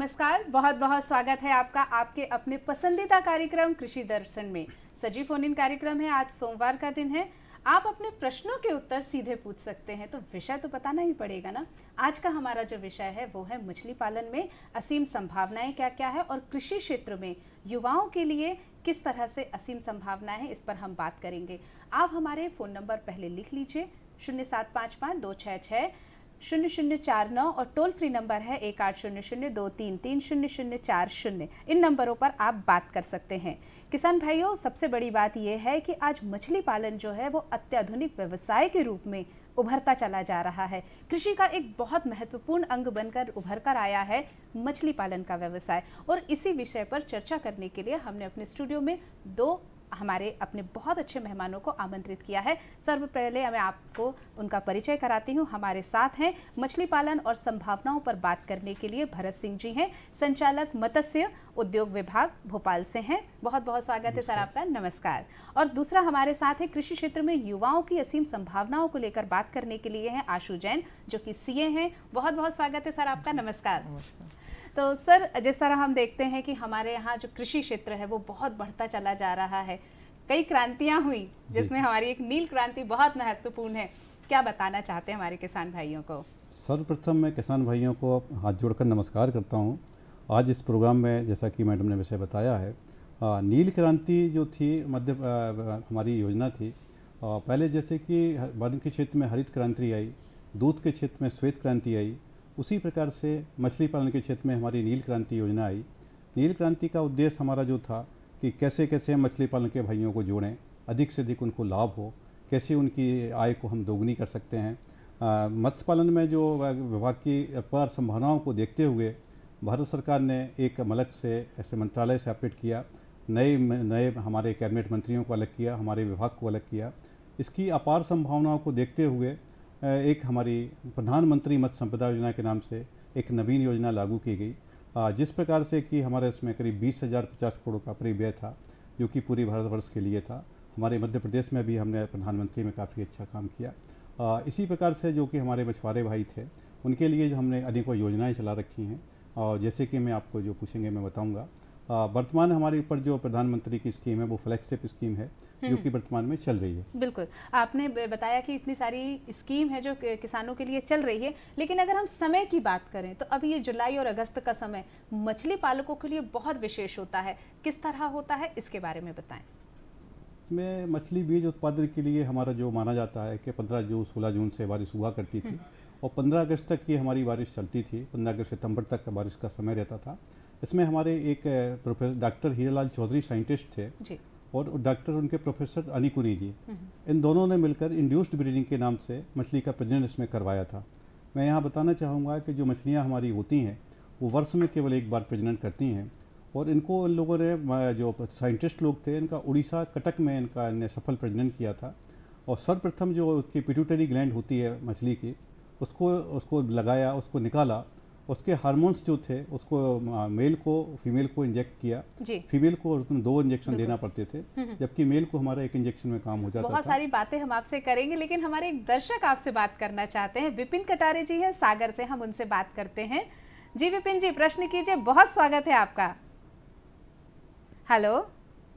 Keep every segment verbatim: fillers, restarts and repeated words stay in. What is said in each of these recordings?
नमस्कार, बहुत बहुत स्वागत है आपका आपके अपने पसंदीदा कार्यक्रम कृषि दर्शन में। सजीव फोन इन कार्यक्रम है। आज सोमवार का दिन है। आप अपने प्रश्नों के उत्तर सीधे पूछ सकते हैं, तो विषय तो बताना ही पड़ेगा ना। आज का हमारा जो विषय है वो है मछली पालन में असीम संभावनाएं क्या क्या है और कृषि क्षेत्र में युवाओं के लिए किस तरह से असीम संभावनाएं हैं, इस पर हम बात करेंगे। आप हमारे फ़ोन नंबर पहले लिख लीजिए, शून्य सात पाँच पाँच दो छः छः शून्य शून्य चार नौ और टोल फ्री नंबर है एक आठ शून्य शून्य दो तीन तीन शून्य शून्य चार शून्य। इन नंबरों पर आप बात कर सकते हैं। किसान भाइयों, सबसे बड़ी बात यह है कि आज मछली पालन जो है वो अत्याधुनिक व्यवसाय के रूप में उभरता चला जा रहा है। कृषि का एक बहुत महत्वपूर्ण अंग बनकर उभर कर आया है मछली पालन का व्यवसाय। और इसी विषय पर चर्चा करने के लिए हमने अपने स्टूडियो में दो हमारे अपने बहुत अच्छे मेहमानों को आमंत्रित किया है। सर्वपहले मैं आपको उनका परिचय कराती हूँ। हमारे साथ हैं मछली पालन और संभावनाओं पर बात करने के लिए भरत सिंह जी हैं, संचालक मत्स्य उद्योग विभाग भोपाल से हैं। बहुत बहुत स्वागत है सर आपका, नमस्कार। और दूसरा हमारे साथ है कृषि क्षेत्र में युवाओं की असीम संभावनाओं को लेकर बात करने के लिए हैं आशु जैन, जो कि सीए हैं। बहुत बहुत स्वागत है सर आपका, नमस्कार। तो सर, जिस तरह हम देखते हैं कि हमारे यहाँ जो कृषि क्षेत्र है वो बहुत बढ़ता चला जा रहा है। कई क्रांतियाँ हुई जिसमें हमारी एक नील क्रांति बहुत महत्वपूर्ण है। क्या बताना चाहते हैं हमारे किसान भाइयों को? सर्वप्रथम मैं किसान भाइयों को हाथ जोड़कर नमस्कार करता हूँ। आज इस प्रोग्राम में जैसा कि मैडम ने विषय बताया है, आ, नील क्रांति जो थी मध्य आ, हमारी योजना थी। आ, पहले जैसे कि वन के क्षेत्र में हरित क्रांति आई, दूध के क्षेत्र में श्वेत क्रांति आई, उसी प्रकार से मछली पालन के क्षेत्र में हमारी नील क्रांति योजना आई। नील क्रांति का उद्देश्य हमारा जो था कि कैसे कैसे हम मछली पालन के भाइयों को जोड़ें, अधिक से अधिक उनको लाभ हो, कैसे उनकी आय को हम दोगुनी कर सकते हैं। मत्स्य पालन में जो विभाग की अपार संभावनाओं को देखते हुए भारत सरकार ने एक अलग से ऐसे मंत्रालय से ऑपरेट किया, नए नए हमारे कैबिनेट मंत्रियों को अलग किया, हमारे विभाग को अलग किया। इसकी अपार संभावनाओं को देखते हुए एक हमारी प्रधानमंत्री मत्स्य संपदा योजना के नाम से एक नवीन योजना लागू की गई, जिस प्रकार से कि हमारे इसमें करीब बीस हज़ार पचास करोड़ का परिव्यय था, जो कि पूरे भारतवर्ष के लिए था। हमारे मध्य प्रदेश में भी हमने प्रधानमंत्री में काफ़ी अच्छा काम किया। इसी प्रकार से जो कि हमारे मछुआरे भाई थे उनके लिए जो हमने अनेकों योजनाएं चला रखी हैं, और जैसे कि मैं आपको जो पूछेंगे मैं बताऊँगा। वर्तमान हमारे ऊपर जो प्रधानमंत्री की स्कीम है वो फ्लैगशिप स्कीम है, जो कि वर्तमान में चल रही है। बिल्कुल, आपने बताया कि इतनी सारी स्कीम है जो किसानों के लिए चल रही है, लेकिन अगर हम समय की बात करें तो अभी ये जुलाई और अगस्त का समय मछली पालकों के लिए बहुत विशेष होता है। किस तरह होता है, इसके बारे में बताएं। इसमें मछली बीज उत्पादन के लिए हमारा जो माना जाता है कि पंद्रह जून सोलह जून से बारिश हुआ करती थी और पंद्रह अगस्त तक की हमारी बारिश चलती थी। पंद्रह अगस्त सितंबर तक का बारिश का समय रहता था। इसमें हमारे एक professor doctor Hiralal Chaudhary scientist थे जी, और डॉक्टर उनके प्रोफेसर अनिकुनी जी, इन दोनों ने मिलकर इंड्यूस्ड ब्रीडिंग के नाम से मछली का प्रजनन इसमें करवाया था। मैं यहाँ बताना चाहूँगा कि जो मछलियाँ हमारी होती हैं वो वर्ष में केवल एक बार प्रजनन करती हैं, और इनको इन लोगों ने, जो साइंटिस्ट लोग थे, इनका उड़ीसा कटक में इनका इन्हें सफल प्रजनन किया था। और सर्वप्रथम जो उसकी पिट्यूटरी ग्लैंड होती है मछली की, उसको उसको लगाया, उसको निकाला, उसके हार्मोन्स जो थे उसको मेल को फीमेल को इंजेक्ट किया। फीमेल को दो इंजेक्शन देना पड़ते थे, जबकि मेल को हमारा एक इंजेक्शन में काम हो जाता था। बहुत सारी बातें हम आपसे करेंगे, लेकिन हमारे एक दर्शक आपसे बात करना चाहते हैं। विपिन कटारे जी हैं सागर से, हम उनसे बात करते हैं। जी विपिन जी, प्रश्न कीजिए। बहुत स्वागत है आपका। हेलो,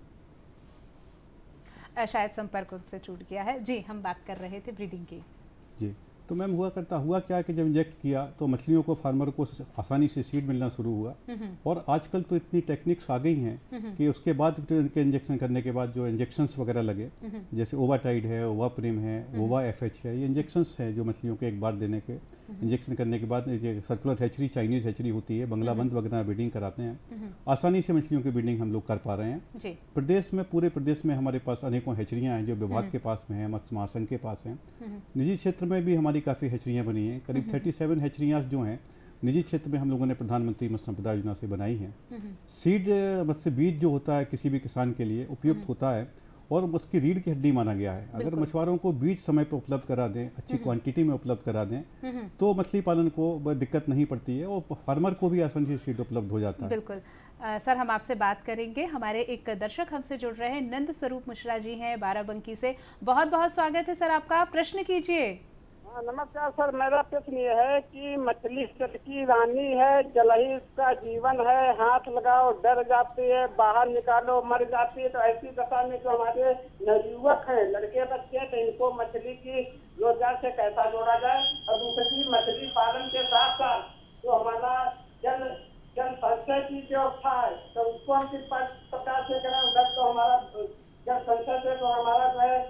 शायद संपर्क उनसे छूट गया है। जी, हम बात कर रहे थे ब्रीडिंग की। जी, तो मैम हुआ करता हुआ क्या कि जब इंजेक्ट किया तो मछलियों को फार्मर को आसानी से सीड मिलना शुरू हुआ। और आजकल तो इतनी टेक्निक्स आ गई हैं कि उसके बाद इनके इंजेक्शन करने के बाद जो इंजेक्शंस वगैरह लगे, जैसे ओवाटाइड है, ओवाप्रिम है, ओवा एफ एच है, ये इंजेक्शंस हैं जो मछलियों के एक बार देने के इंजेक्शन करने के बाद ये सर्कुलर हैचरी, चाइनीज हैचरी होती है, बंगलाबंद वगैरह ब्रीडिंग कराते हैं। आसानी से मछलियों की ब्रीडिंग हम लोग कर पा रहे हैं। प्रदेश में, पूरे प्रदेश में हमारे पास अनेकों हैचरियाँ हैं जो विभाग के पास में है, मत्स्य महासंघ के पास हैं। निजी क्षेत्र में भी हमारी काफ़ी हैचरियाँ बनी हैं। करीब सैंतीस हैचरियाँ जो हैं निजी क्षेत्र में हम लोगों ने प्रधानमंत्री मत्स्य संपदा योजना से बनाई हैं। सीड मत्स्य बीज जो होता है किसी भी किसान के लिए उपयुक्त होता है और उसकी रीढ़ की हड्डी माना गया है। अगर मछुआरों को बीज समय पर उपलब्ध करा दें, अच्छी क्वांटिटी में उपलब्ध करा दें, तो मछली पालन को दिक्कत नहीं पड़ती है और फार्मर को भी आसानी से सीड उपलब्ध हो जाता है। बिल्कुल आ, सर, हम आपसे बात करेंगे। हमारे एक दर्शक हमसे जुड़ रहे हैं, नंद स्वरूप मिश्रा जी हैं बाराबंकी से। बहुत बहुत स्वागत है सर आपका, प्रश्न कीजिए। हाँ, नमस्कार सर। मेरा प्रश्न ये है कि मछली जल की रानी है, जल ही इसका जीवन है, हाथ लगाओ डर जाती है, बाहर निकालो मर जाती है। तो ऐसी दशा में जो हमारे नवयुवक हैं, लड़के बच्चे हैं, तो इनको मछली की रोजगार से कैसा जोड़ा जाए। और दूसरी, मछली पालन के साथ साथ जो हमारा जल जल संचय की व्यवस्था है, तो उसको हम किस प्रकार से करें। उधर तो हमारा जल संचय से तो हमारा जो है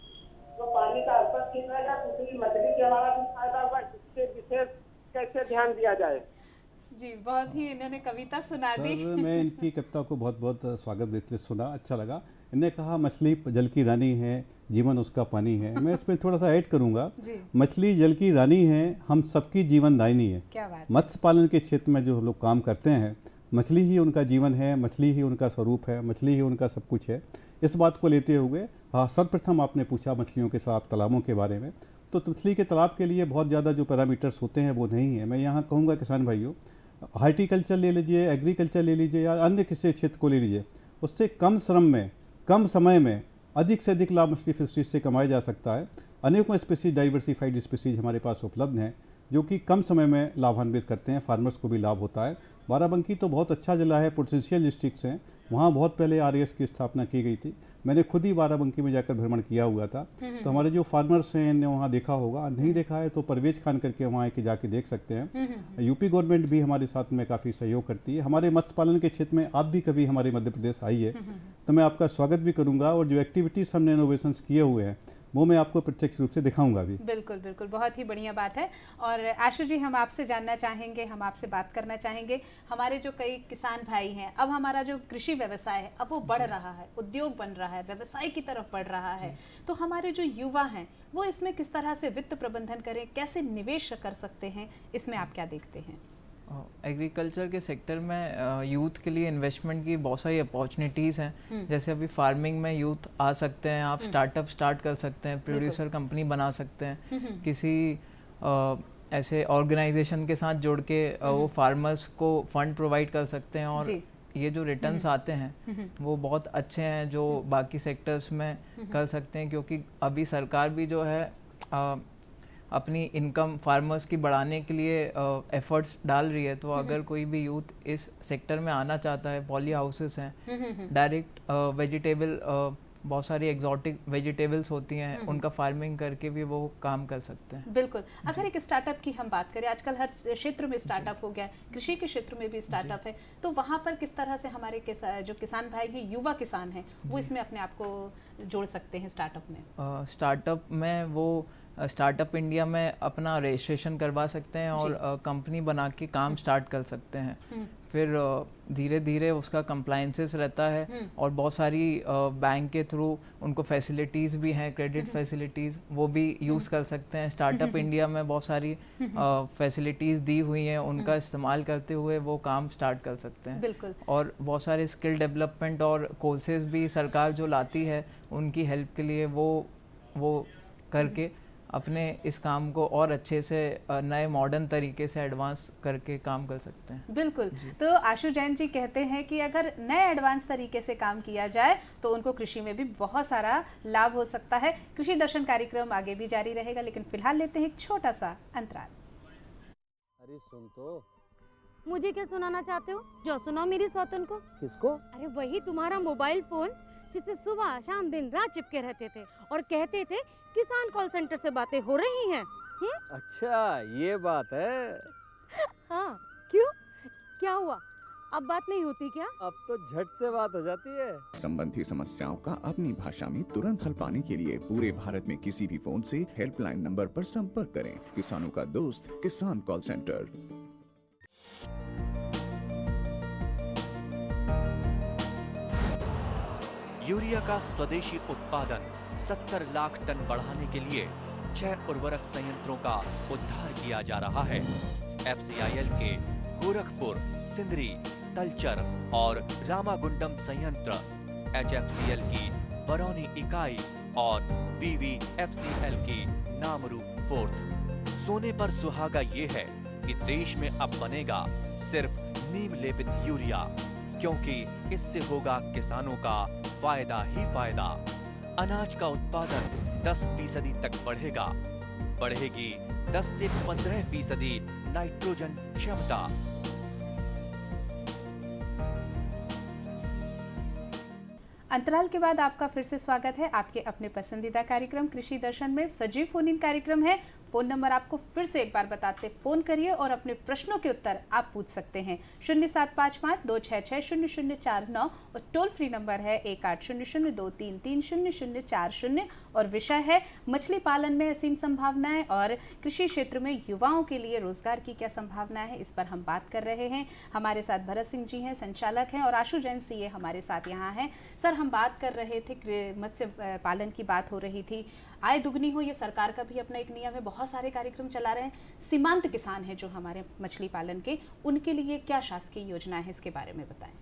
तो पानी का स्तर ठीक रहेगा, दूसरी मछली से हमारा भी फायदा होगा। इससे विशेष कैसे ध्यान दिया जाए। जी, बहुत ही इन्होंने कविता सुना दी। सर मैं इनकी कविता को बहुत बहुत स्वागत देते सुना, अच्छा लगा। इन्होंने कहा मछली जल की रानी है, जीवन उसका पानी है। मैं इसमें थोड़ा सा ऐड करूंगा, मछली जल की रानी है, हम सबकी जीवन दायनी है। क्या बात। मत्स्य पालन के क्षेत्र में जो लोग काम करते हैं, मछली ही उनका जीवन है, मछली ही उनका स्वरूप है, मछली ही उनका सब कुछ है। इस बात को लेते हुए हाँ, सर्वप्रथम आपने पूछा मछलियों के साथ तालाबों के बारे में, तो मछली के तालाब के लिए बहुत ज़्यादा जो पैरामीटर्स होते हैं वो नहीं है। मैं यहाँ कहूँगा किसान भाइयों, हार्टिकल्चर ले लीजिए, एग्रीकल्चर ले लीजिए या अन्य किसी क्षेत्र को ले लीजिए, उससे कम श्रम में कम समय में अधिक से अधिक लाभ मछली फिशरीज से कमाया जा सकता है। अनेकों स्पीसीज, डाइवर्सिफाइड स्पीसीज हमारे पास उपलब्ध हैं जो कि कम समय में लाभान्वित करते हैं, फार्मर्स को भी लाभ होता है। बाराबंकी तो बहुत अच्छा जिला है, पोटेंशियल डिस्ट्रिक्ट्स हैं, वहाँ बहुत पहले आर एस की स्थापना की गई थी। मैंने खुद ही बाराबंकी में जाकर भ्रमण किया हुआ था, तो हमारे जो फार्मर्स हैं ने वहाँ देखा होगा, नहीं देखा है तो परवेज खान करके वहाँ के जाके देख सकते हैं। यूपी गवर्नमेंट भी हमारे साथ में काफ़ी सहयोग करती है। हमारे मत्स्य पालन के क्षेत्र में आप भी कभी हमारे मध्य प्रदेश आई है तो मैं आपका स्वागत भी करूँगा, और जो एक्टिविटीज़ हमने इनोवेशंस किए हुए हैं वो मैं आपको प्रत्यक्ष रूप से दिखाऊंगा भी। बिल्कुल बिल्कुल, बहुत ही बढ़िया बात है। और आशु जी, हम आपसे जानना चाहेंगे, हम आपसे बात करना चाहेंगे, हमारे जो कई किसान भाई हैं, अब हमारा जो कृषि व्यवसाय है अब वो बढ़ रहा है, उद्योग बन रहा है, व्यवसाय की तरफ बढ़ रहा है, तो हमारे जो युवा हैं वो इसमें किस तरह से वित्त प्रबंधन करें, कैसे निवेश कर सकते हैं, इसमें आप क्या देखते हैं? एग्रीकल्चर के सेक्टर में यूथ के लिए इन्वेस्टमेंट की बहुत सारी अपॉर्चुनिटीज़ हैं। जैसे अभी फार्मिंग में यूथ आ सकते हैं, आप स्टार्टअप स्टार्ट कर सकते हैं, प्रोड्यूसर कंपनी बना सकते हैं, किसी आ, ऐसे ऑर्गेनाइजेशन के साथ जोड़ के आ, वो फार्मर्स को फंड प्रोवाइड कर सकते हैं, और ये जो रिटर्न्स आते हैं वो बहुत अच्छे हैं जो बाकी सेक्टर्स में कर सकते हैं। क्योंकि अभी सरकार भी जो है आ, अपनी इनकम फार्मर्स की बढ़ाने के लिए एफर्ट्स डाल रही है। तो अगर कोई भी यूथ इस सेक्टर में आना चाहता है, पॉली हाउसेस हैं, डायरेक्ट वेजिटेबल बहुत सारी एग्जॉटिक वेजिटेबल्स होती हैं, उनका फार्मिंग करके भी वो काम कर सकते हैं। बिल्कुल। अगर एक स्टार्टअप की हम बात करें, आजकल हर क्षेत्र में स्टार्टअप हो गया है, कृषि के क्षेत्र में भी स्टार्टअप है, तो वहाँ पर किस तरह से हमारे किसा, जो किसान भाई हैं, युवा किसान हैं, वो इसमें अपने आप को जोड़ सकते हैं स्टार्टअप में? स्टार्टअप uh, में वो स्टार्टअप इंडिया में अपना रजिस्ट्रेशन करवा सकते हैं और कंपनी बना के काम स्टार्ट कर सकते हैं। फिर धीरे धीरे उसका कंप्लायंसेस रहता है, और बहुत सारी बैंक के थ्रू उनको फैसिलिटीज़ भी हैं, क्रेडिट फैसिलिटीज़, वो भी यूज़ कर सकते हैं। स्टार्टअप इंडिया में बहुत सारी फैसिलिटीज़ दी हुई हैं, उनका इस्तेमाल करते हुए वो काम स्टार्ट कर सकते हैं। बिल्कुल। और बहुत सारे स्किल डेवलपमेंट और कोर्सेज भी सरकार जो लाती है उनकी हेल्प के लिए वो वो करके अपने इस काम को और अच्छे से नए मॉडर्न तरीके से एडवांस करके काम कर सकते हैं। बिल्कुल। तो आशु जैन जी कहते हैं कि अगर नए एडवांस तरीके से काम किया जाए तो उनको कृषि में भी बहुत सारा लाभ हो सकता है। कृषि दर्शन कार्यक्रम आगे भी जारी रहेगा, लेकिन फिलहाल लेते हैं एक छोटा सा अंतराल। अरे सुन तो। मुझे क्या सुनाना चाहते हो? जो सुनाओ मेरी सौतन को। किसको? अरे वही तुम्हारा मोबाइल फोन जिससे सुबह शाम दिन रात चिपके रहते थे और कहते थे किसान कॉल सेंटर से बातें हो रही हैं। हुँ? अच्छा ये बात है। हाँ, क्यों? क्या हुआ? अब बात नहीं होती क्या? अब तो झट से बात हो जाती है। संबंधी समस्याओं का अपनी भाषा में तुरंत हल पाने के लिए पूरे भारत में किसी भी फोन से हेल्पलाइन नंबर पर संपर्क करें। किसानों का दोस्त किसान कॉल सेंटर। यूरिया का स्वदेशी उत्पादन सत्तर लाख टन बढ़ाने के लिए छह उर्वरक संयंत्रों का उद्धार किया जा रहा है। एफ सी आई एल के गोरखपुर, सिंदरी, तलचर और रामागुंडम संयंत्र, एच एफ सी एल की बरौनी इकाई और B V F C L की नामरू फोर्थ। सोने पर सुहागा ये है कि देश में अब बनेगा सिर्फ नीम लेपित यूरिया, क्योंकि इससे होगा किसानों का फायदा ही फायदा। अनाज का उत्पादन दस फीसदी तक बढ़ेगा, बढ़ेगी दस से पंद्रह फीसदी नाइट्रोजन क्षमता। अंतराल के बाद आपका फिर से स्वागत है आपके अपने पसंदीदा कार्यक्रम कृषि दर्शन में। सजीव फोन इन कार्यक्रम है। फोन नंबर आपको फिर से एक बार बताते, फोन करिए और अपने प्रश्नों के उत्तर आप पूछ सकते हैं। शून्य सात पाँच पाँच दो छः छः शून्य शून्य चार नौ और टोल फ्री नंबर है एक आठ शून्य शून्य दो तीन तीन शून्य शून्य चार शून्य। और विषय है मछली पालन में असीम संभावनाएं और कृषि क्षेत्र में युवाओं के लिए रोजगार की क्या संभावना है, इस पर हम बात कर रहे हैं। हमारे साथ भरत सिंह जी हैं, संचालक हैं, और आशु जैन सीए हमारे साथ यहाँ हैं। सर, हम बात कर रहे थे, मत्स्य पालन की बात हो रही थी। आय दुगनी हो, ये सरकार का भी अपना एक नियम है, बहुत सारे कार्यक्रम चला रहे हैं। सीमांत किसान हैं जो हमारे मछली पालन के, उनके लिए क्या शासकीय योजना है, इसके बारे में बताएं।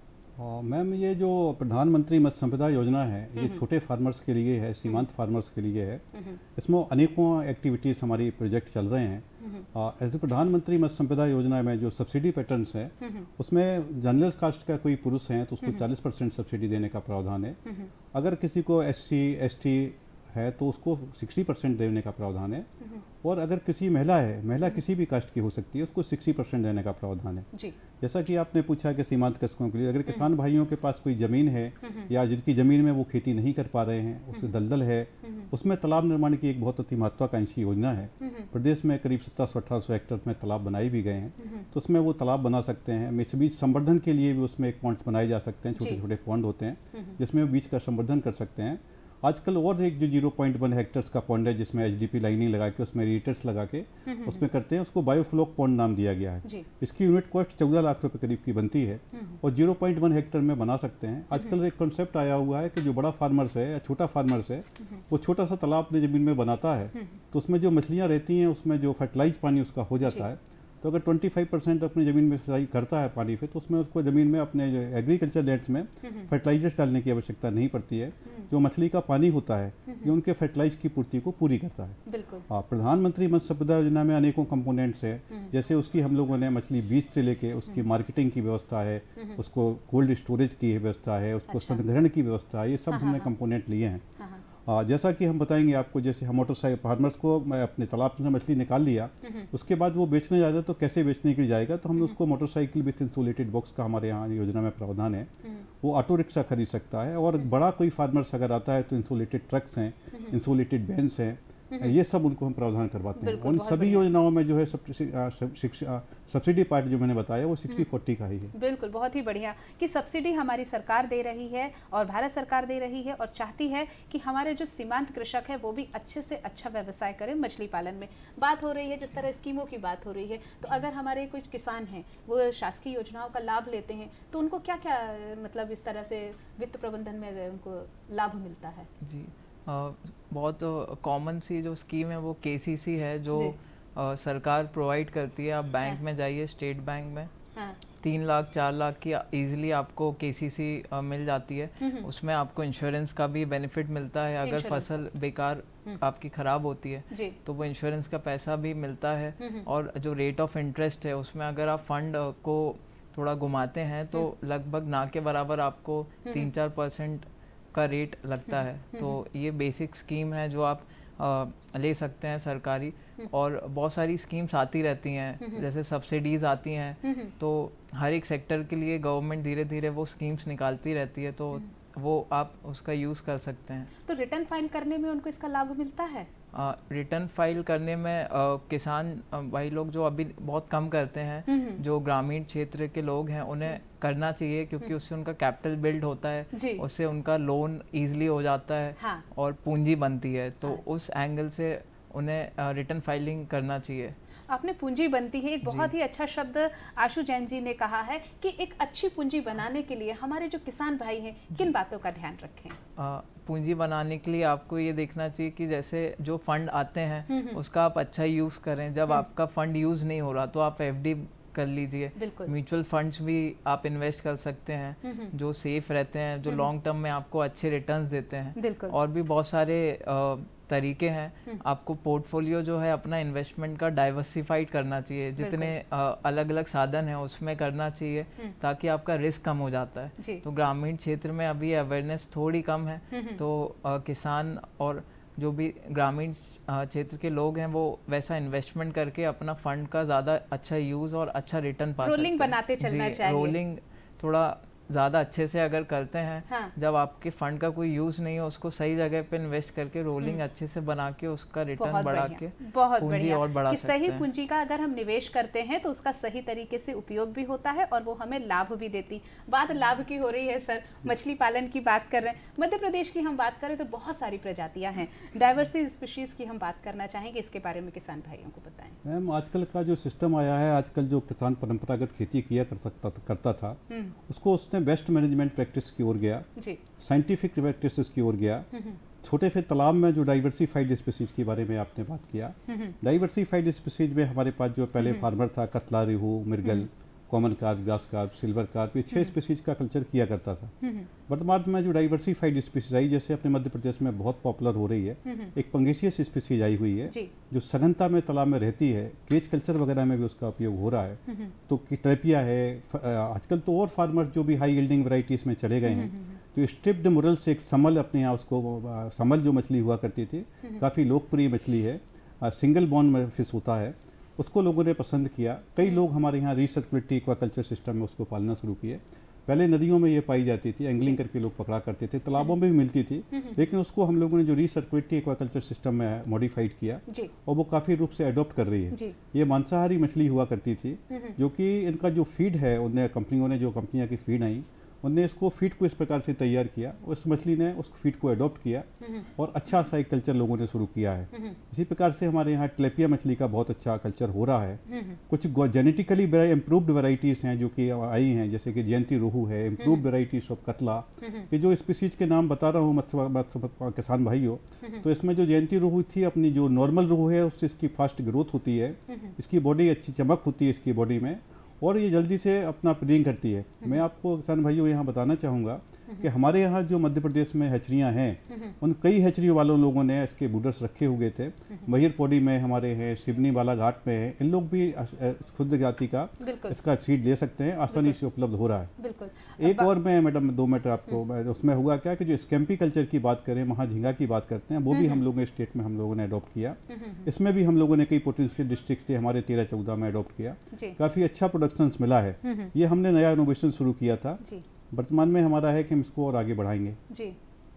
मैम, ये जो प्रधानमंत्री मत्स्य संपदा योजना है, ये छोटे फार्मर्स के लिए है, सीमांत फार्मर्स के लिए है। इसमें अनेकों एक्टिविटीज़ हमारी प्रोजेक्ट चल रहे हैं। ऐसे प्रधानमंत्री मत्स्य संपदा योजना में जो सब्सिडी पैटर्न्स है, उसमें जनरल कास्ट का कोई पुरुष है तो उसको चालीस परसेंट सब्सिडी देने का प्रावधान है। अगर किसी को एस सी एस टी है तो उसको साठ परसेंट देने का प्रावधान है। और अगर किसी महिला है, महिला किसी भी कास्ट की हो सकती है, उसको साठ परसेंट देने का प्रावधान है। जी। जैसा कि आपने पूछा कि सीमांत कृषकों के लिए, अगर किसान भाइयों के पास कोई ज़मीन है या जिनकी ज़मीन में वो खेती नहीं कर पा रहे हैं, उससे दलदल है, उसमें तालाब निर्माण की एक बहुत अति महत्वाकांक्षी योजना है। प्रदेश में करीब सत्रह सौ अठारह सौ हेक्टेयर में तालाब बनाए भी गए हैं, तो उसमें वो तालाब बना सकते हैं। इस बीच संवर्धन के लिए भी उसमें एक पॉइंट्स बनाए जा सकते हैं, छोटे छोटे पॉन्ड होते हैं जिसमें वो बीज का संवर्धन कर सकते हैं। आजकल और एक जो ज़ीरो पॉइंट वन हेक्टेयर्स का पॉन्ड है, जिसमें एचडीपी लाइनिंग लगा के उसमें रिएटर्स लगा के उसमें करते हैं, उसको बायोफ्लोक पॉन्ड नाम दिया गया है। इसकी यूनिट कॉस्ट चौदह लाख रुपए करीब की बनती है और ज़ीरो पॉइंट वन हेक्टेयर में बना सकते हैं। आजकल एक कॉन्सेप्ट आया हुआ है कि जो बड़ा फार्मर्स है या छोटा फार्मर्स है, वो छोटा सा तालाब अपनी ज़मीन में बनाता है, तो उसमें जो मछलियाँ रहती हैं उसमें जो फर्टिलाइज पानी उसका हो जाता है। तो अगर पच्चीस परसेंट अपनी ज़मीन में सिंचाई करता है पानी पे, तो उसमें उसको ज़मीन में अपने एग्रीकल्चर लैंड्स में फर्टिलाइजर्स डालने की आवश्यकता नहीं पड़ती है। जो मछली का पानी होता है ये उनके फर्टिलाइज की पूर्ति को पूरी करता है। बिल्कुल। हाँ, प्रधानमंत्री मत्स्य संपदा योजना में अनेकों कंपोनेंट्स हैं, जैसे उसकी हम लोगों ने मछली बीज से लेके उसकी मार्केटिंग की व्यवस्था है, उसको कोल्ड स्टोरेज की व्यवस्था है, उसको संग्रहण की व्यवस्था है, ये सब हमने कंपोनेंट लिए हैं। हाँ, जैसा कि हम बताएंगे आपको, जैसे हम मोटरसाइकिल फार्मर्स को मैं अपने तालाब से मछली निकाल लिया, उसके बाद वो बेचने जाएगा तो कैसे बेचने के लिए जाएगा, तो हम उसको मोटरसाइकिल विथ इंसुलेटेड बॉक्स का हमारे यहाँ योजना में प्रावधान है। वो ऑटो रिक्शा खरीद सकता है, और बड़ा कोई फार्मर्स अगर आता है तो इंसुलेटेड ट्रक्स हैं, इंसुलेटेड वैन्स हैं, ये सब उनको हम प्रावधान करवाते हैं। उन सभी योजनाओं में जो है सब्सिडी पार्ट जो मैंने बताया वो सिक्सटी फोर्टी का ही है। बिल्कुल, बहुत ही बढ़िया कि सब्सिडी हमारी सरकार दे रही है और भारत सरकार दे रही है और चाहती है कि हमारे जो सीमांत कृषक है वो भी अच्छे से अच्छा व्यवसाय करें मछली पालन में। बात हो रही है, जिस तरह स्कीमों की बात हो रही है, तो अगर हमारे कुछ किसान हैं वो शासकीय योजनाओं का लाभ लेते हैं, तो उनको क्या क्या मतलब इस तरह से वित्त प्रबंधन में उनको लाभ मिलता है? जी, Uh, बहुत कॉमन सी जो स्कीम है वो केसीसी है, जो uh, सरकार प्रोवाइड करती है। आप बैंक हाँ। में जाइए, स्टेट बैंक में हाँ। तीन लाख चार लाख की इजीली आपको केसीसी uh, मिल जाती है। उसमें आपको इंश्योरेंस का भी बेनिफिट मिलता है। अगर फसल बेकार आपकी ख़राब होती है तो वो इंश्योरेंस का पैसा भी मिलता है। और जो रेट ऑफ इंटरेस्ट है उसमें अगर आप फंड को थोड़ा घुमाते हैं तो लगभग ना के बराबर आपको तीन चार परसेंट का रेट लगता है। तो ये बेसिक स्कीम है जो आप आ, ले सकते हैं सरकारी। और बहुत सारी स्कीम्स आती रहती हैं, जैसे सब्सिडीज आती हैं, तो हर एक सेक्टर के लिए गवर्नमेंट धीरे धीरे वो स्कीम्स निकालती रहती है, तो वो आप उसका यूज़ कर सकते हैं। तो रिटर्न फाइल करने में उनको इसका लाभ मिलता है? रिटर्न फाइल करने में आ, किसान भाई लोग जो अभी बहुत कम करते हैं, जो ग्रामीण क्षेत्र के लोग हैं, उन्हें करना चाहिए, क्योंकि उससे उनका कैपिटल बिल्ड होता है, उससे उनका लोन इजीली हो जाता है। हाँ। और पूंजी बनती है, तो हाँ। उस एंगल से उन्हें रिटर्न फाइलिंग करना चाहिए। आपने पूंजी बनती है, एक बहुत ही अच्छा शब्द आशु जैन जी ने कहा है कि एक अच्छी पूंजी बनाने के लिए हमारे जो किसान भाई हैं किन बातों का ध्यान रखें? आ, पूंजी बनाने के लिए आपको ये देखना चाहिए कि जैसे जो फंड आते हैं उसका आप अच्छा यूज़ करें। जब आपका फंड यूज़ नहीं हो रहा तो आप एफडी कर लीजिए। म्यूचुअल फंड्स भी आप इन्वेस्ट कर सकते हैं जो सेफ रहते हैं, जो लॉन्ग टर्म में आपको अच्छे रिटर्न्स देते हैं। और भी बहुत सारे आ, तरीके हैं। आपको पोर्टफोलियो जो है अपना इन्वेस्टमेंट का डाइवर्सिफाइड करना चाहिए, जितने अलग अलग साधन हैं उसमें करना चाहिए, ताकि आपका रिस्क कम हो जाता है। तो ग्रामीण क्षेत्र में अभी अवेयरनेस थोड़ी कम है, तो आ, किसान और जो भी ग्रामीण क्षेत्र के लोग हैं वो वैसा इन्वेस्टमेंट करके अपना फंड का ज़्यादा अच्छा यूज़ और अच्छा रिटर्न पा सकते हैं। रोलिंग बनाते चलना चाहिए। रोलिंग थोड़ा ज़्यादा अच्छे से अगर करते हैं, हाँ। जब आपके फंड का कोई यूज़ नहीं हो उसको सही जगह पे इन्वेस्ट करके रोलिंग अच्छे से बना के उसका रिटर्न बढ़ा के बहुत पूंजी और बढ़ा कि सकते सही हैं। पूंजी का अगर हम निवेश करते हैं तो उसका सही तरीके से उपयोग भी होता है और वो हमें लाभ भी देती। बात लाभ की हो रही है सर, मछली पालन की बात कर रहे हैं, मध्य प्रदेश की हम बात करें तो बहुत सारी प्रजातियां हैं, डाइवर्सिटी स्पीशीज की हम बात करना चाहेंगे, इसके बारे में किसान भाइयों को बताएं। मैम आजकल का जो सिस्टम आया है, आजकल जो किसान परंपरागत खेती किया कर सकता करता था उसको उसने बेस्ट मैनेजमेंट प्रैक्टिस की ओर गया, साइंटिफिक प्रैक्टिसेस की ओर गया। छोटे से तालाब में जो डाइवर्सिफाइड स्पीसीज के बारे में आपने बात किया, डाइवर्सिफाइड स्पीसीज में हमारे पास जो पहले फार्मर था catla, rohu, mrigal, common carp, grass carp, silver carp, ये छह स्पीसीज का कल्चर किया करता था। वर्तमान में जो डाइवर्सिफाइड स्पीसीज आई, जैसे अपने मध्य प्रदेश में बहुत पॉपुलर हो रही है, एक पंगेसियस स्पीसीज आई हुई है जो सघनता में तालाब में रहती है, केज कल्चर वगैरह में भी उसका उपयोग हो रहा है। तो टिलैपिया है, आजकल तो और फार्मर जो भी हाई यील्डिंग वैरायटीज में चले गए हैं, तो स्ट्रिप्ड मुरल से एक समल अपने यहाँ उसको समल जो मछली हुआ करती थी, काफ़ी लोकप्रिय मछली है, सिंगल बॉन फिश होता है, उसको लोगों ने पसंद किया। कई लोग हमारे यहाँ रिसर्कुलेटरी एक्वाकल्चर सिस्टम में उसको पालना शुरू किए। पहले नदियों में ये पाई जाती थी, एंगलिंग करके लोग पकड़ा करते थे, तालाबों में भी मिलती थी, लेकिन उसको हम लोगों ने जो रिसर्कुलेटरी एक्वाकल्चर सिस्टम में मॉडिफाइड किया और वो काफ़ी रूप से अडॉप्ट कर रही है। ये मांसाहारी मछली हुआ करती थी, जो कि इनका जो फीड है, उन्हें कंपनियों ने जो कंपनियाँ की फीड आई उनने इसको फीड को इस प्रकार से तैयार किया, उस मछली ने उस फीड को अडॉप्ट किया और अच्छा सा एक कल्चर लोगों ने शुरू किया है। इसी प्रकार से हमारे यहाँ टिलैपिया मछली का बहुत अच्छा कल्चर हो रहा है। कुछ जेनेटिकली इम्प्रूव्ड वेराइटीज हैं जो कि आई हैं, जैसे कि जयंती रोहू है, इम्प्रूव्ड वेराइटीज ऑफ कतला, ये जो स्पीसीज के नाम बता रहा हूँ मत्स्य किसान भाइयों, तो इसमें जो जयंती रोहू थी, अपनी जो नॉर्मल रोहू है उससे इसकी फास्ट ग्रोथ होती है, इसकी बॉडी अच्छी चमक होती है इसकी बॉडी में, और ये जल्दी से अपना ब्रीडिंग करती है। मैं आपको किसान भाइयों यहाँ बताना चाहूँगा कि हमारे यहाँ जो मध्य प्रदेश में हैचरियाँ हैं, उन कई हैचरियों वालों लोगों ने इसके बूडर्स रखे हुए थे। महिर पौड़ी में हमारे हैं, सिवनी वाला घाट में है, इन लोग भी खुद जाति का इसका सीड ले सकते हैं, आसानी से उपलब्ध हो रहा है। एक और मैं मैडम दो मिनट आपको, उसमें हुआ क्या कि जो स्कैम्पी कल्चर की बात करें, महाझींगा की बात करते हैं, वो भी हम लोगों ने स्टेट में हम लोगों ने अडॉप्ट किया। इसमें भी हम लोगों ने कई पोटेंशियल डिस्ट्रिक्ट थे हमारे तेरह चौदह में अडॉप्ट किया, काफ़ी अच्छा प्रोडक्शन मिला है। ये हमने नया इनोवेशन शुरू किया था, वर्तमान में हमारा है कि हम इसको और आगे बढ़ाएंगे। जी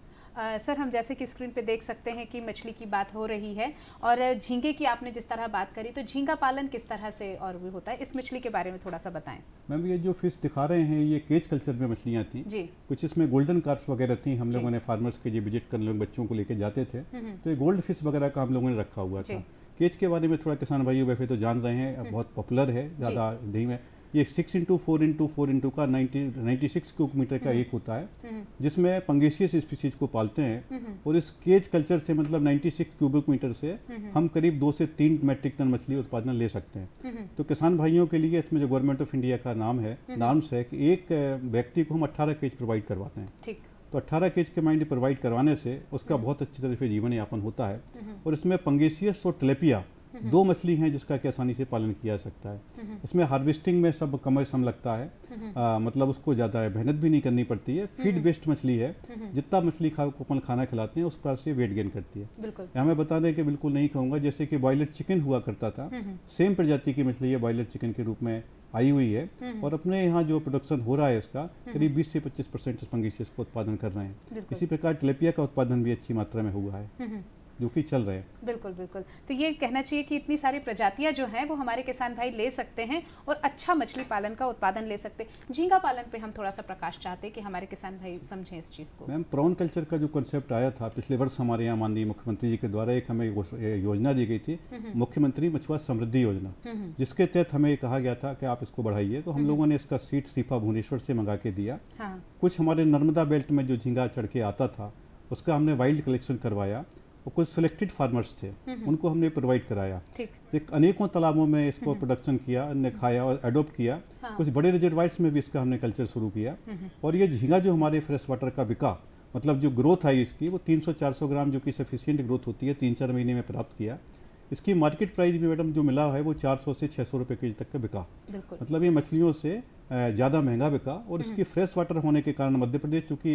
आ, सर, हम जैसे कि स्क्रीन पे देख सकते हैं कि मछली की बात हो रही है और झींगे की आपने जिस तरह बात करी, तो झींगा पालन किस तरह से और भी होता है, इस मछली के बारे में थोड़ा सा बताएं। मैम ये जो फिश दिखा रहे हैं ये केज कल्चर में मछलियाँ थी जी। कुछ इसमें गोल्डन कार्प्स वगैरह थी, हम लोगों ने फार्मर्स के जो विजिट करने लोग बच्चों को लेकर जाते थे, तो ये गोल्ड फिश वगैरह का हम लोगों ने रखा हुआ था। केज के बारे में थोड़ा किसान भाइयों वैसे तो जान रहे हैं, बहुत पॉपुलर है, ज़्यादा नहीं में ये six into four into four into का ninety ninety six cube metre का एक होता है, जिसमें पंगेसियस स्पीसीज को पालते हैं, और इस केज कल्चर से मतलब नाइन्टी सिक्स क्यूबिक मीटर से हम करीब दो से तीन मैट्रिक टन मछली उत्पादन ले सकते हैं। तो किसान भाइयों के लिए इसमें जो गवर्नमेंट ऑफ इंडिया का नाम है नाम्स है कि एक व्यक्ति को हम अट्ठारह केज प्रोवाइड करवाते हैं। तो अट्ठारह केज के माइंड प्रोवाइड करवाने से उसका बहुत अच्छी तरह से जीवन यापन होता है। और इसमें पंगेसियस और टिलैपिया दो मछली हैं जिसका कि आसानी से पालन किया जा सकता है। इसमें हार्वेस्टिंग में सब कम सम लगता है, आ, मतलब उसको ज़्यादा मेहनत भी नहीं करनी पड़ती है। फीड बेस्ड मछली है, जितना मछली खा को अपन खाना खिलाते हैं उस पर से वेट गेन करती है। यहाँ मैं बता दें कि बिल्कुल नहीं कहूँगा, जैसे कि बॉयलर चिकन हुआ करता था, सेम प्रजाति की मछली है, बॉयलर चिकन के रूप में आई हुई है, और अपने यहाँ जो प्रोडक्शन हो रहा है इसका करीब बीस से पच्चीस परसेंट पंगेसियस का उत्पादन कर रहे हैं। इसी प्रकार टिलैपिया का उत्पादन भी अच्छी मात्रा में हुआ है जो कि चल रहे हैं। बिल्कुल बिल्कुल, तो ये कहना चाहिए कि इतनी सारी प्रजातियां जो हैं वो हमारे किसान भाई ले सकते हैं और अच्छा मछली पालन का उत्पादन ले सकते हैं। झींगा पालन पे हम थोड़ा सा प्रकाश चाहते हैं कि हमारे किसान भाई समझें इस चीज़ को। मैम प्रॉन कल्चर का जो कॉन्सेप्ट आया था पिछले वर्ष हमारे यहाँ माननीय मुख्यमंत्री जी के द्वारा एक हमें योजना दी गई थी, मुख्यमंत्री मछुआ समृद्धि योजना, जिसके तहत हमें कहा गया था कि आप इसको बढ़ाइए। तो हम लोगों ने इसका सीड सीफा भुवनेश्वर से मंगा के दिया। कुछ हमारे नर्मदा बेल्ट में जो झींगा चढ़ के आता था उसका हमने वाइल्ड कलेक्शन करवाया, और कुछ सिलेक्टेड फार्मर्स थे उनको हमने प्रोवाइड कराया। एक अनेकों तालाबों में इसको प्रोडक्शन किया, हमने खाया और अडॉप्ट किया। हाँ। कुछ बड़े रिजर्वायर्स में भी इसका हमने कल्चर शुरू किया, और ये झींगा जो हमारे फ्रेश वाटर का बिका, मतलब जो ग्रोथ आई इसकी वो तीन सौ चार सौ ग्राम जो कि सफिशियंट ग्रोथ होती है, तीन चार महीने में प्राप्त किया। इसकी मार्केट प्राइस भी मैडम जो मिला है वो चार सौ से छः सौ रुपये के जी तक का बिका, मतलब ये मछलियों से ज़्यादा महंगा बिका। और इसकी फ्रेश वाटर होने के कारण मध्य प्रदेश चूँकि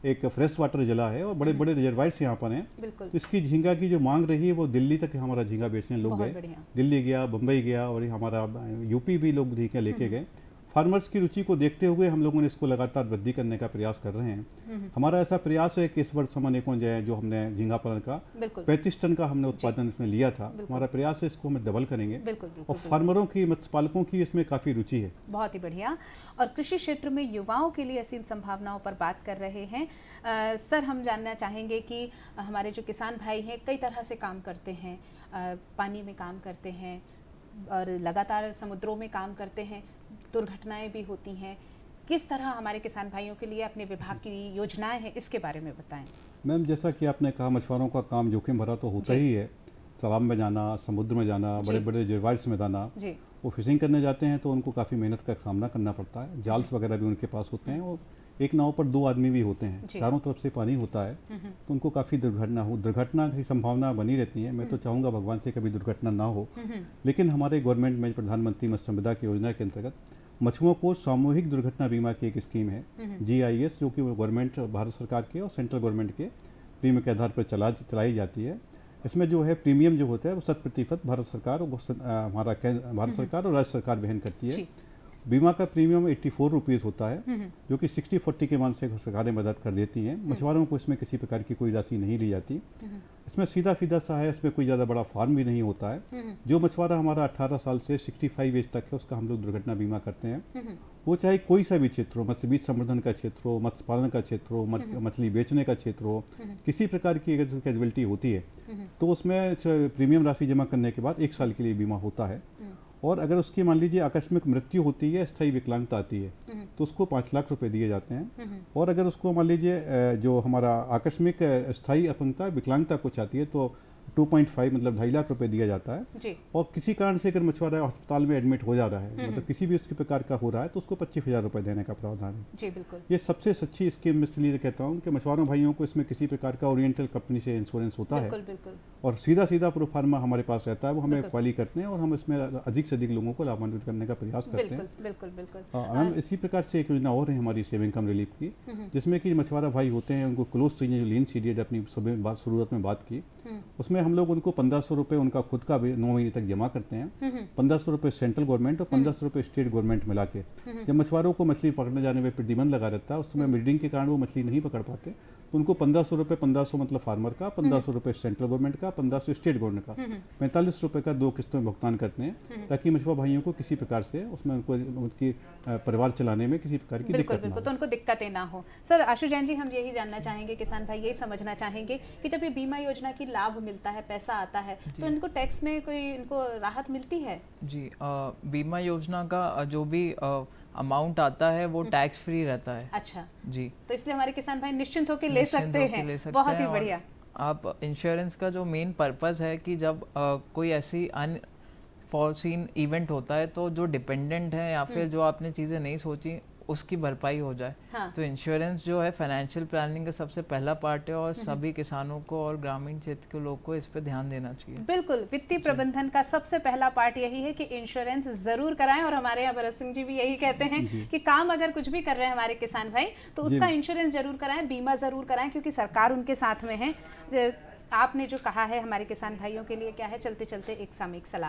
एक फ्रेश वाटर जिला है और बड़े बड़े रिजर्वायर्स यहाँ पर हैं। बिल्कुल। इसकी झींगा की जो मांग रही है वो दिल्ली तक हमारा झींगा बेचने लोग गए, दिल्ली गया, बम्बई गया और हमारा यूपी भी लोग झींगा लेके गए। फार्मर्स की रुचि को देखते हुए हम लोगों ने इसको लगातार वृद्धि करने का प्रयास कर रहे हैं। हमारा ऐसा प्रयास है कि इस वर्ष हम अनेकों जो है जो हमने झींगा पालन का पैंतीस टन का हमने उत्पादन इसमें लिया था। हमारा प्रयास है इसको हम डबल करेंगे। बिल्कुल, बिल्कुल, और फार्मरों की, मत्स्य पालकों की इसमें काफ़ी रुचि है। बहुत ही बढ़िया। और कृषि क्षेत्र में युवाओं के लिए असीम संभावनाओं पर बात कर रहे हैं। आ, सर हम जानना चाहेंगे कि हमारे जो किसान भाई हैं कई तरह से काम करते हैं, आ, पानी में काम करते हैं और लगातार समुद्रों में काम करते हैं, दुर्घटनाएं भी होती हैं। किस तरह हमारे किसान भाइयों के लिए अपने विभाग की योजनाएं हैं, इसके बारे में बताएं। मैम, जैसा कि आपने कहा, मछुआरों का काम जोखिम भरा तो होता ही है। तालाब में जाना, समुद्र में जाना, बड़े बड़े रिजर्वायर्स में जाना, वो फिशिंग करने जाते हैं तो उनको काफ़ी मेहनत का सामना करना पड़ता है। जाल्स वगैरह भी उनके पास होते हैं और एक नाव पर दो आदमी भी होते हैं, चारों तरफ से पानी होता है तो उनको काफ़ी दुर्घटना हो दुर्घटना की संभावना बनी रहती है। मैं तो चाहूँगा भगवान से कभी दुर्घटना ना हो, लेकिन हमारे गवर्नमेंट में प्रधानमंत्री मत्स्य संपदा की योजना के अंतर्गत मछुओं को सामूहिक दुर्घटना बीमा की एक स्कीम है जी आई एस, जो कि गवर्नमेंट भारत सरकार के और सेंट्रल गवर्नमेंट के प्रीमियम के आधार पर चला चलाई जाती है। इसमें जो है प्रीमियम जो होता है वो शत प्रतिशत भारत सरकार और हमारा भारत सरकार और राज्य सरकार वहन करती है। बीमा का प्रीमियम एट्टी फोर रुपीज़ होता है, जो कि सिक्सटी फोर्टी के मान से सरकारें मदद कर देती हैं। मछुआरों को इसमें किसी प्रकार की कोई राशि नहीं ली जाती। इसमें सीधा सीधा सा है, इसमें कोई ज़्यादा बड़ा फार्म भी नहीं होता है। जो मछुआरा हमारा अठारह साल से सिक्सटी फाइव एज तक है उसका हम लोग दुर्घटना बीमा करते हैं। वो चाहे कोई सा भी क्षेत्र हो, मत्स्य बीज संवर्धन का क्षेत्र हो, मत्स्य पालन का क्षेत्र हो, मछली बेचने का क्षेत्र हो, किसी प्रकार की अगर कैजुअलिटी होती है तो उसमें प्रीमियम राशि जमा करने के बाद एक साल के लिए बीमा होता है। और अगर उसकी मान लीजिए आकस्मिक मृत्यु होती है, स्थायी विकलांगता आती है तो उसको पाँच लाख रुपए दिए जाते हैं। और अगर उसको मान लीजिए जो हमारा आकस्मिक स्थायी अपंगता विकलांगता कुछ आती है तो टू पॉइंट फाइव मतलब ढाई लाख रुपए दिया जाता है जी। और किसी कारण से अगर मछुआरा अस्पताल में एडमिट हो जा रहा है, मतलब किसी भी उसके प्रकार का हो रहा है तो उसको पच्चीस हजार रुपए देने का प्रावधान है जी। बिल्कुल, ये सबसे अच्छी स्कीम इसलिए कहता हूँ कि मछुआरों भाइयों को इसमें किसी प्रकार का ओरिएंटल कंपनी से इंश्योरेंस होता है। बिल्कुल, बिल्कुल। और सीधा सीधा प्रो फार्मा हमारे पास रहता है, वो हमें क्वाली करते हैं और हम इसमें अधिक से अधिक लोगों को लाभान्वित करने का प्रयास करते हैं। बिल्कुल, बिल्कुल। हम इसी प्रकार से एक योजना और है हमारी सेविंग कम रिलीफ की, जिसमें कि मछुआरा भाई होते हैं उनको क्लोज सीजन जो लीन पीरियड अपनी शुरुआत में बात की, उसमें हम लोग उनको पंद्रह सौ रुपये उनका खुद का भी नौ महीने तक जमा करते हैं। पंद्रह सौ रुपये सेंट्रल गवर्नमेंट और पंद्रह सौ रुपये स्टेट गवर्नमेंट मिला के। जब मछुआरों को मछली पकड़ने जाने में प्रतिबंध लगा रहता है उस समय ब्रीडिंग के कारण वो मछली नहीं पकड़ पाते, तो उनको पंद्रह सौ रुपये पंद्रह सौ मतलब फार्मर का, पंद्रह सौ रुपये सेंट्रल गवर्नमेंट का, पंद्रह सौ स्टेट गवर्नमेंट का, पैंतालीस रुपये का दो किस्तों में भुगतान करते हैं ताकि मछुआ भाइयों को किसी प्रकार से उसमें उनको उनकी परिवार चलाने में किसी प्रकार की दिक्कत ना हो, तो उनको दिक्कतें ना हो। सर आशु जैन जी, हम यही जानना चाहेंगे, किसान भाई यही समझना चाहेंगे कि जब ये बीमा योजना की लाभ मिलता है, पैसा आता है, तो इनको टैक्स में कोई इनको राहत मिलती है? जी, आ, बीमा योजना का जो भी अमाउंट आता है वो टैक्स फ्री रहता है। अच्छा जी, तो इसलिए हमारे किसान भाई निश्चिंत होकर ले सकते हैं। ले सकते बहुत ही बढ़िया। आप इंश्योरेंस का जो मेन पर्पस है कि जब आ, कोई ऐसी अनफॉर्सीन इवेंट होता है तो जो डिपेंडेंट है या फिर जो आपने चीज़ें नहीं सोची उसकी भरपाई हो जाए। हाँ। तो इंश्योरेंस जो है फाइनेंशियल प्लानिंग का सबसे पहला पार्ट है और सभी किसानों को और ग्रामीण क्षेत्र के लोग को इस पे ध्यान देना चाहिए। बिल्कुल, वित्तीय प्रबंधन का सबसे पहला पार्ट यही है कि इंश्योरेंस जरूर कराएं। और हमारे यहाँ भरत सिंह जी भी यही कहते हैं कि काम अगर कुछ भी कर रहे हैं हमारे किसान भाई तो उसका इंश्योरेंस जरूर कराएं, बीमा जरूर कराएं, क्योंकि सरकार उनके साथ में है। आपने जो कहा है हमारे किसान भाइयों के लिए क्या है, चलते चलते एक सामयिक सलाह।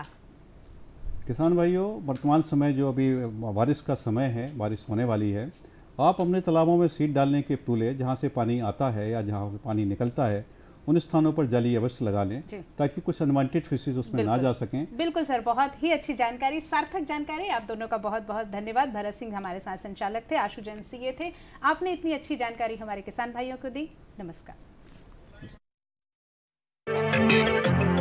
किसान भाइयों, वर्तमान समय जो अभी बारिश का समय है, बारिश होने वाली है, आप अपने तालाबों में सीड डालने के टूले जहाँ से पानी आता है या जहाँ से पानी निकलता है उन स्थानों पर जाली अवश्य लगा लें ताकि कुछ अनवांटेड फिशेज उसमें ना जा सकें। बिल्कुल सर, बहुत ही अच्छी जानकारी, सार्थक जानकारी। आप दोनों का बहुत बहुत धन्यवाद। भरत सिंह हमारे साथ संचालक थे, आशु जैन सीए थे। आपने इतनी अच्छी जानकारी हमारे किसान भाइयों को दी। नमस्कार।